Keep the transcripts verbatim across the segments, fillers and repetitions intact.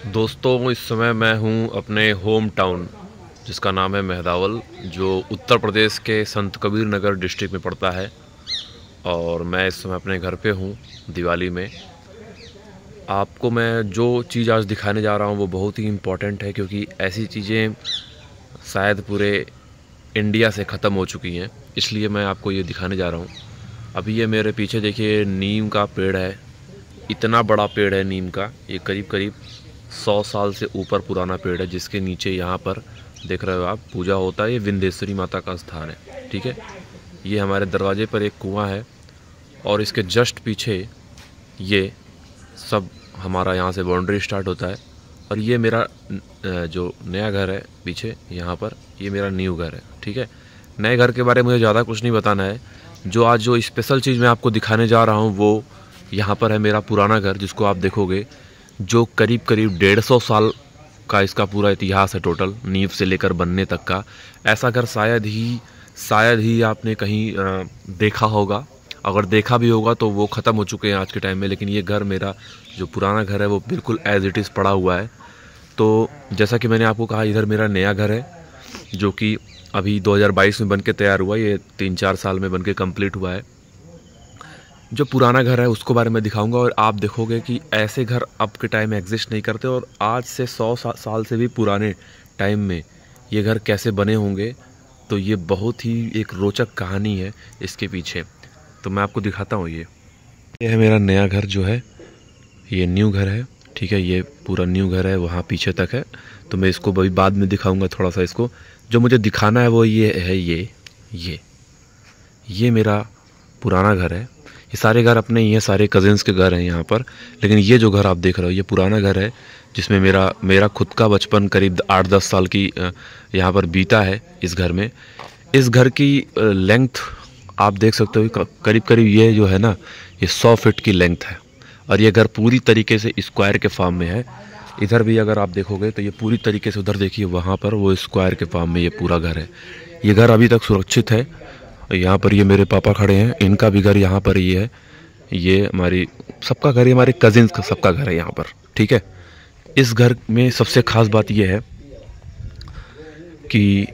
दोस्तों, इस समय मैं हूं अपने होम टाउन जिसका नाम है मेहदावल, जो उत्तर प्रदेश के संत कबीर नगर डिस्ट्रिक्ट में पड़ता है। और मैं इस समय अपने घर पे हूं दिवाली में। आपको मैं जो चीज़ आज दिखाने जा रहा हूं वो बहुत ही इम्पोर्टेंट है, क्योंकि ऐसी चीज़ें शायद पूरे इंडिया से ख़त्म हो चुकी हैं, इसलिए मैं आपको ये दिखाने जा रहा हूँ। अभी ये मेरे पीछे देखिए, नीम का पेड़ है। इतना बड़ा पेड़ है नीम का, ये करीब करीब सौ साल से ऊपर पुराना पेड़ है, जिसके नीचे यहाँ पर देख रहे हो आप पूजा होता है। ये विंध्येश्वरी माता का स्थान है, ठीक है। ये हमारे दरवाजे पर एक कुआं है और इसके जस्ट पीछे ये सब हमारा यहाँ से बाउंड्री स्टार्ट होता है। और ये मेरा जो नया घर है पीछे यहाँ पर, ये मेरा न्यू घर है, ठीक है। नए घर के बारे में मुझे ज़्यादा कुछ नहीं बताना है। जो आज जो स्पेशल चीज़ मैं आपको दिखाने जा रहा हूँ वो यहाँ पर है मेरा पुराना घर, जिसको आप देखोगे, जो करीब करीब डेढ़ सौ साल का इसका पूरा इतिहास है टोटल, नींव से लेकर बनने तक का। ऐसा घर शायद ही शायद ही आपने कहीं देखा होगा। अगर देखा भी होगा तो वो ख़त्म हो चुके हैं आज के टाइम में। लेकिन ये घर, मेरा जो पुराना घर है, वो बिल्कुल एज इट इज़ पड़ा हुआ है। तो जैसा कि मैंने आपको कहा, इधर मेरा नया घर है जो कि अभी दो हज़ार बाईस में बन के तैयार हुआ। ये तीन चार साल में बन के कम्प्लीट हुआ है। जो पुराना घर है उसको बारे में दिखाऊंगा और आप देखोगे कि ऐसे घर अब के टाइम में एग्जिस्ट नहीं करते, और आज से सौ सा, साल से भी पुराने टाइम में ये घर कैसे बने होंगे। तो ये बहुत ही एक रोचक कहानी है इसके पीछे। तो मैं आपको दिखाता हूँ। ये ये है मेरा नया घर जो है, ये न्यू घर है, ठीक है। ये पूरा न्यू घर है, वहाँ पीछे तक है। तो मैं इसको अभी बाद में दिखाऊंगा थोड़ा सा। इसको जो मुझे दिखाना है वो ये है, ये ये ये मेरा पुराना घर है। ये सारे घर अपने ही हैं, सारे कजिन्स के घर हैं यहाँ पर। लेकिन ये जो घर आप देख रहे हो, ये पुराना घर है, जिसमें मेरा मेरा खुद का बचपन करीब आठ दस साल की यहाँ पर बीता है इस घर में। इस घर की लेंथ आप देख सकते हो, करीब करीब ये जो है ना, ये सौ फीट की लेंथ है। और ये घर पूरी तरीके से स्क्वायर के फॉर्म में है। इधर भी अगर आप देखोगे तो ये पूरी तरीके से, उधर देखिए वहाँ पर, वो स्क्वायर के फॉर्म में ये पूरा घर है। ये घर अभी तक सुरक्षित है। यहाँ पर ये मेरे पापा खड़े हैं, इनका भी घर यहाँ पर ही है। ये हमारी सबका घर, ये हमारे कजिन्स का सबका घर है यहाँ पर, ठीक है। इस घर में सबसे ख़ास बात ये है कि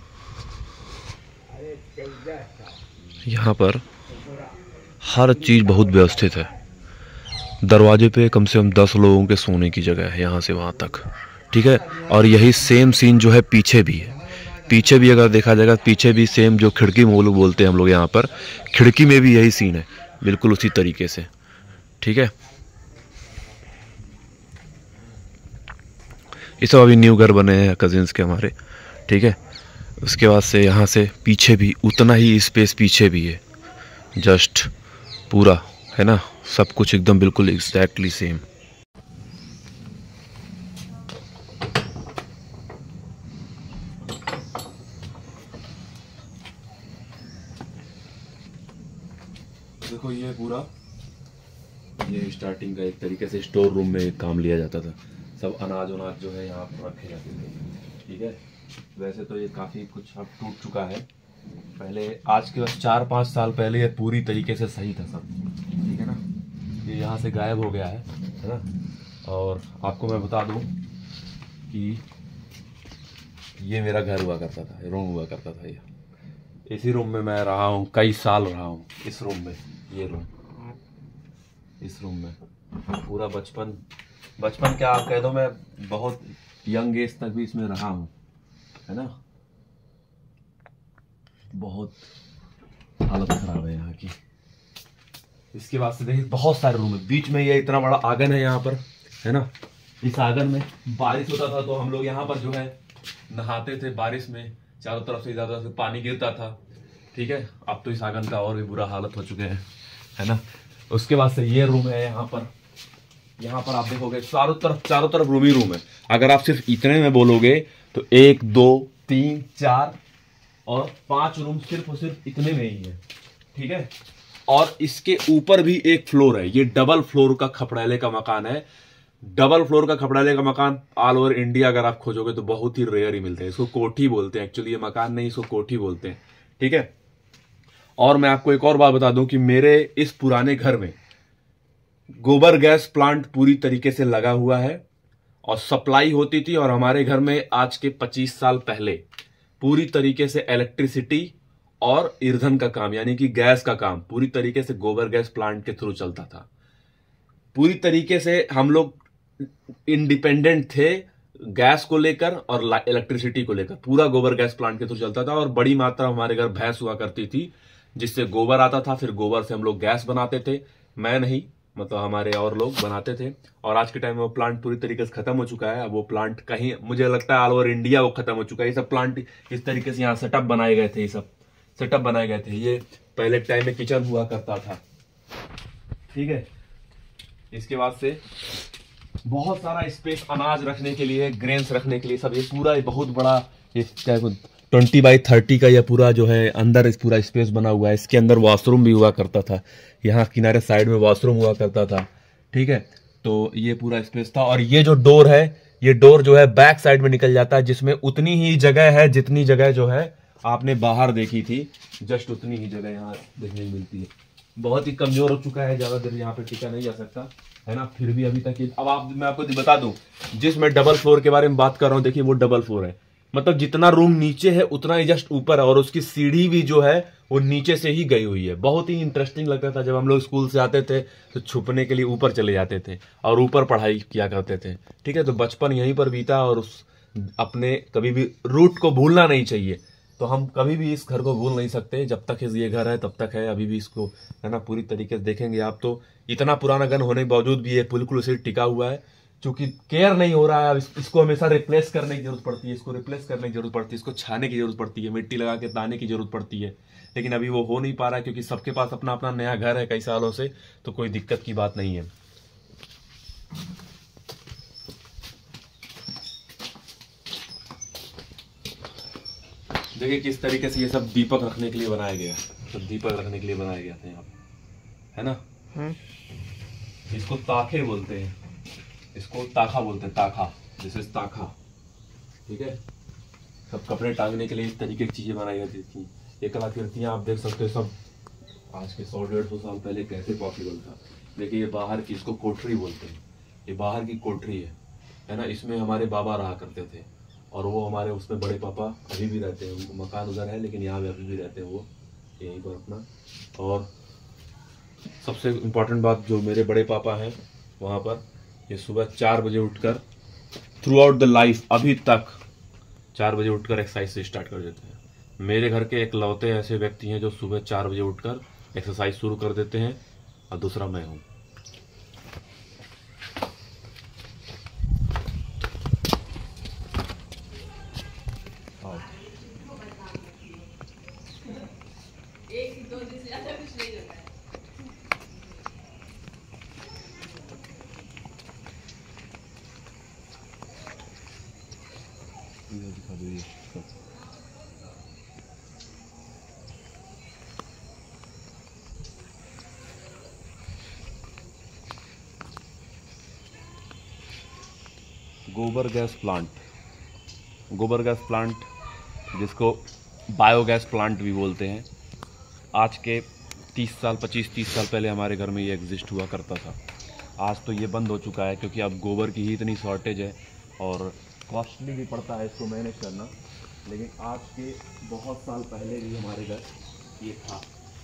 यहाँ पर हर चीज़ बहुत व्यवस्थित है। दरवाजे पे कम से कम दस लोगों के सोने की जगह है यहाँ से वहाँ तक, ठीक है। और यही सेम सीन जो है पीछे भी है। पीछे भी अगर देखा जाएगा, पीछे भी सेम, जो खिड़की में वो लोग बोलते हैं हम लोग यहाँ पर, खिड़की में भी यही सीन है, बिल्कुल उसी तरीके से, ठीक है। ये सब अभी न्यू घर बने हैं कजिन्स के हमारे, ठीक है। उसके बाद से यहाँ से पीछे भी उतना ही स्पेस पीछे भी है, जस्ट पूरा है ना, सब कुछ एकदम बिल्कुल एग्जैक्टली सेम। देखो ये पूरा, ये स्टार्टिंग का एक तरीके से स्टोर रूम में काम लिया जाता था। सब अनाज वनाज जो है यहाँ पर रखे जाते थे, ठीक है। वैसे तो ये काफ़ी कुछ अब टूट चुका है। पहले, आज के चार पाँच साल पहले ये पूरी तरीके से सही था सब, ठीक है ना। ये यहाँ से गायब हो गया है है ना। और आपको मैं बता दूँ कि ये मेरा घर हुआ करता था, रूम हुआ करता था। ये इसी रूम में मैं रहा हूँ, कई साल रहा हूँ इस रूम में। ये रूम, इस रूम में पूरा बचपन बचपन क्या आप कह दो, मैं बहुत यंग एज तक भी इसमें रहा हूँ, है ना। बहुत हालत खराब है यहाँ की। इसके बाद से देखिए बहुत सारे रूम है। बीच में ये इतना बड़ा आंगन है यहाँ पर, है ना। इस आंगन में बारिश होता था तो हम लोग यहाँ पर जो है नहाते थे बारिश में। चारों तरफ से ज्यादा से पानी गिरता था, ठीक है। अब तो इस आंगन का और भी बुरा हालत हो चुके हैं, है ना। उसके बाद से ये रूम है यहाँ पर। यहाँ पर आप देखोगे चारों तरफ चारों तरफ रूम ही रूम है। अगर आप सिर्फ इतने में बोलोगे तो एक दो तीन चार और पांच रूम सिर्फ और सिर्फ इतने में ही है, ठीक है। और इसके ऊपर भी एक फ्लोर है। ये डबल फ्लोर का खपड़ैले का मकान है। डबल फ्लोर का खपड़ैले का मकान ऑल ओवर इंडिया अगर आप खोजोगे तो बहुत ही रेयर ही मिलते हैं। इसको कोठी बोलते हैं, एक्चुअली ये मकान नहीं, इसको कोठी बोलते हैं, ठीक है। और मैं आपको एक और बात बता दूं कि मेरे इस पुराने घर में गोबर गैस प्लांट पूरी तरीके से लगा हुआ है। और सप्लाई होती थी। और हमारे घर में आज के पच्चीस साल पहले पूरी तरीके से इलेक्ट्रिसिटी और ईंधन का काम यानी कि गैस का काम पूरी तरीके से गोबर गैस प्लांट के थ्रू चलता था। पूरी तरीके से हम लोग इंडिपेंडेंट थे गैस को लेकर और इलेक्ट्रिसिटी को लेकर। पूरा गोबर गैस प्लांट के थ्रू चलता था और बड़ी मात्रा हमारे घर भैंस हुआ करती थी जिससे गोबर आता था। फिर गोबर से हम लोग गैस बनाते थे, मैं नहीं मतलब हमारे और लोग बनाते थे। और आज के टाइम में वो प्लांट पूरी तरीके से खत्म हो चुका है। अब वो प्लांट कहीं मुझे लगता है ऑल ओवर इंडिया वो खत्म हो चुका है। ये सब प्लांट इस तरीके से यहाँ सेटअप बनाए गए थे, ये सब सेटअप बनाए गए थे। ये पहले टाइम में किचन हुआ करता था, ठीक है। इसके बाद से बहुत सारा स्पेस अनाज रखने के लिए, ग्रेन्स रखने के लिए सब, ये पूरा बहुत बड़ा ये क्या ट्वेंटी बाई थर्टी का यह पूरा जो है अंदर इस पूरा स्पेस बना हुआ है। इसके अंदर वॉशरूम भी हुआ करता था, यहाँ किनारे साइड में वॉशरूम हुआ करता था, ठीक है। तो ये पूरा स्पेस था। और ये जो डोर है, ये डोर जो है बैक साइड में निकल जाता है, जिसमें उतनी ही जगह है जितनी जगह जो है आपने बाहर देखी थी, जस्ट उतनी ही जगह यहाँ देखने को मिलती है। बहुत ही कमजोर हो चुका है, ज्यादा देर यहाँ पे टिका नहीं जा सकता है ना, फिर भी अभी तक। अब आप मैं आपको बता दूं, जिस मैं डबल फ्लोर के बारे में बात कर रहा हूँ, देखिए वो डबल फ्लोर है, मतलब जितना रूम नीचे है उतना ही जस्ट ऊपर है। और उसकी सीढ़ी भी जो है वो नीचे से ही गई हुई है। बहुत ही इंटरेस्टिंग लगता था जब हम लोग स्कूल से आते थे तो छुपने के लिए ऊपर चले जाते थे और ऊपर पढ़ाई किया करते थे, ठीक है। तो बचपन यहीं पर बीता और उस अपने कभी भी रूट को भूलना नहीं चाहिए। तो हम कभी भी इस घर को भूल नहीं सकते, जब तक ये घर है तब तक है। अभी भी इसको है ना पूरी तरीके से देखेंगे आप तो इतना पुराना गन होने के बावजूद भी ये बिल्कुल उसे टिका हुआ है, क्योंकि केयर नहीं हो रहा है। इस, इसको हमेशा रिप्लेस करने की जरूरत पड़ती है, इसको रिप्लेस करने की जरूरत पड़ती है, इसको छाने की जरूरत पड़ती है, मिट्टी लगा के दाने की जरूरत पड़ती है। लेकिन अभी वो हो नहीं पा रहा है क्योंकि सबके पास अपना अपना नया घर है कई सालों से, तो कोई दिक्कत की बात नहीं है। देखिए किस तरीके से ये सब दीपक रखने के लिए बनाया गया, सब दीपक रखने के लिए बनाया गया था यहाँ पे, है ना। इसको ताखे बोलते हैं, इसको ताखा बोलते हैं, ताखा, जैसे ताखा, ठीक है। सब कपड़े टांगने के लिए इस तरीके की चीजें बनाई जाती थी। ये कलाकृतियां आप देख सकते हो सब आज के सौ डेढ़ सौ साल पहले कैसे पॉसिबल था। देखिए ये बाहर की, इसको कोठरी बोलते हैं, ये बाहर की कोठरी है, है ना। इसमें हमारे बाबा रहा करते थे और वो हमारे उसमें बड़े पापा अभी भी रहते हैं। उनको मकान उधर है लेकिन यहाँ पे अभी भी रहते हैं वो यहीं पर अपना। और सबसे इम्पोर्टेंट बात, जो मेरे बड़े पापा हैं वहाँ पर, ये सुबह चार बजे उठकर थ्रू आउट द लाइफ अभी तक चार बजे उठकर एक्सरसाइज से स्टार्ट कर देते हैं। मेरे घर के इकलौते ऐसे व्यक्ति हैं जो सुबह चार बजे उठकर एक्सरसाइज शुरू कर देते हैं, और दूसरा मैं हूँ। दिखा दो ये गोबर गैस प्लांट, गोबर गैस प्लांट जिसको बायोगैस प्लांट भी बोलते हैं। आज के तीस साल पच्चीस तीस साल पहले हमारे घर में ये एग्जिस्ट हुआ करता था। आज तो ये बंद हो चुका है क्योंकि अब गोबर की ही इतनी शॉर्टेज है और कॉस्टली भी पड़ता है इसको मैनेज करना। लेकिन आज के बहुत साल पहले भी हमारे घर ये था।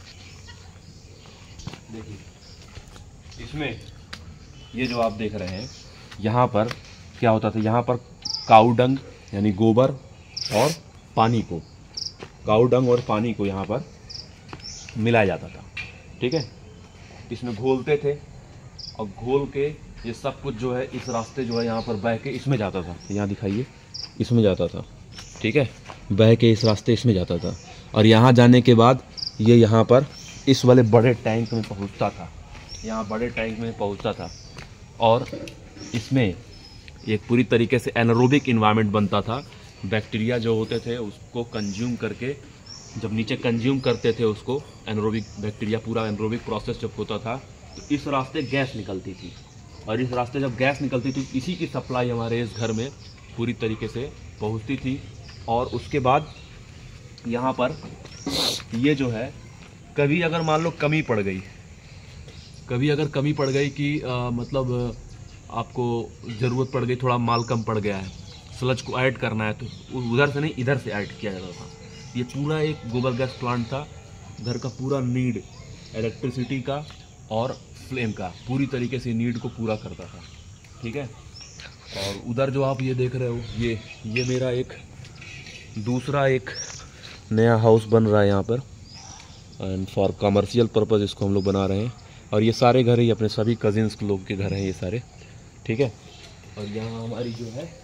देखिए इसमें ये जो आप देख रहे हैं, यहाँ पर क्या होता था, यहाँ पर काऊ डंग यानी गोबर और पानी को, काऊ डंग और पानी को यहाँ पर मिलाया जाता था, ठीक है। इसमें घोलते थे और घोल के ये सब कुछ जो है इस रास्ते जो है यहाँ पर बह के इसमें जाता था। यहाँ दिखाइए, इसमें जाता था, ठीक है, बह के इस रास्ते इसमें जाता था। और यहाँ जाने के बाद ये यहाँ पर इस वाले बड़े टैंक में पहुँचता था, यहाँ बड़े टैंक में पहुँचता था और इसमें एक पूरी तरीके से एनारोबिक इन्वायरमेंट बनता था। बैक्टीरिया जो होते थे उसको कंज्यूम करके, जब नीचे कंज्यूम करते थे उसको, एनारोबिक बैक्टीरिया, पूरा एनारोबिक प्रोसेस जब होता था तो इस रास्ते गैस निकलती थी। और इस रास्ते जब गैस निकलती थी इसी की सप्लाई हमारे इस घर में पूरी तरीके से पहुंचती थी। और उसके बाद यहाँ पर ये जो है, कभी अगर मान लो कमी पड़ गई, कभी अगर कमी पड़ गई कि आ, मतलब आपको ज़रूरत पड़ गई, थोड़ा माल कम पड़ गया है, स्लज को ऐड करना है, तो उधर से नहीं इधर से ऐड किया जाता था। ये पूरा एक गोबर गैस प्लांट था, घर का पूरा नीड इलेक्ट्रिसिटी का और फ्लेम का पूरी तरीके से नीड को पूरा करता था, ठीक है। और उधर जो आप ये देख रहे हो, ये ये मेरा एक दूसरा एक नया हाउस बन रहा है यहाँ पर, एंड फॉर कमर्शियल पर्पज़ इसको हम लोग बना रहे हैं। और ये सारे घर ही अपने सभी कजिन्स लोग के घर हैं ये सारे, ठीक है। और यहाँ हमारी जो है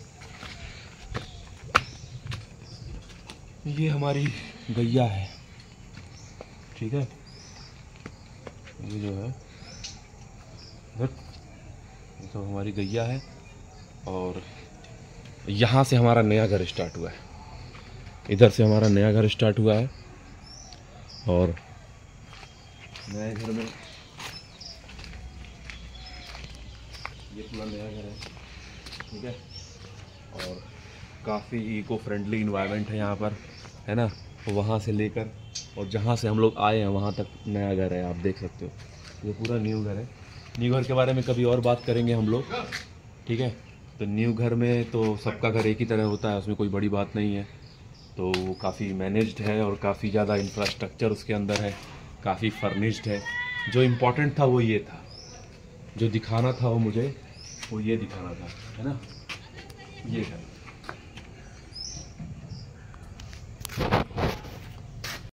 ये हमारी गैया है, ठीक है। ये जो है ये सब हमारी गैया है। और यहाँ से हमारा नया घर स्टार्ट हुआ है, इधर से हमारा नया घर स्टार्ट हुआ है। और नए घर में ये पूरा नया घर है, ठीक है। और काफ़ी इको फ्रेंडली इन्वायरमेंट है यहाँ पर, है ना। वहाँ से लेकर और जहाँ से हम लोग आए हैं वहाँ तक नया घर है, आप देख सकते हो। ये पूरा न्यू घर है। न्यू घर के बारे में कभी और बात करेंगे हम लोग, ठीक है। तो न्यू घर में तो सबका घर एक ही तरह होता है, उसमें कोई बड़ी बात नहीं है। तो वो काफ़ी मैनेज्ड है और काफ़ी ज़्यादा इंफ्रास्ट्रक्चर उसके अंदर है, काफ़ी फर्निश्ड है। जो इम्पोर्टेंट था वो ये था, जो दिखाना था वो मुझे वो ये दिखाना था, है ना। ये है